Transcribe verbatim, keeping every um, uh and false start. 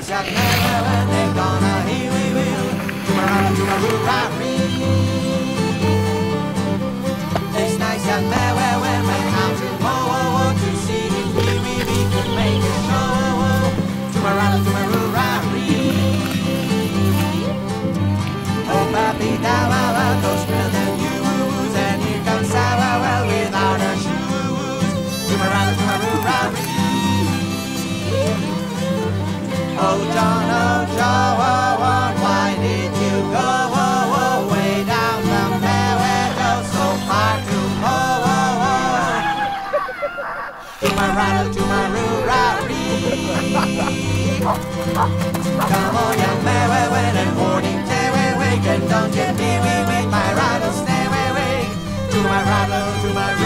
nice and merry when they're gonna hear we will. To my rattle, to my roo-rah-ree. It's nice and merry when we come to whoa-whoa-whoa to see if we, we, we could make a show. To my rattle, to my roo-rah-ree. Oh, papi, da-wa-wa goes spinning them you-woo-woos, and here comes Sa-wa-wa without her shoes. To my rattle, to my roo-rah-ree. Oh, John, oh, John, why did you go oh, oh, way down the Meadow so far to oh, oh, oh. To my rattle, to my roo-rah-ree. Come on, young Meadow, and morning, stay awake, and don't get me wee, wee, my rattle, stay awake. To my rattle, to my